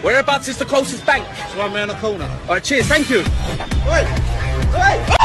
Whereabouts is the closest bank? It's one round the corner. All right, cheers, thank you. Oi! Oi!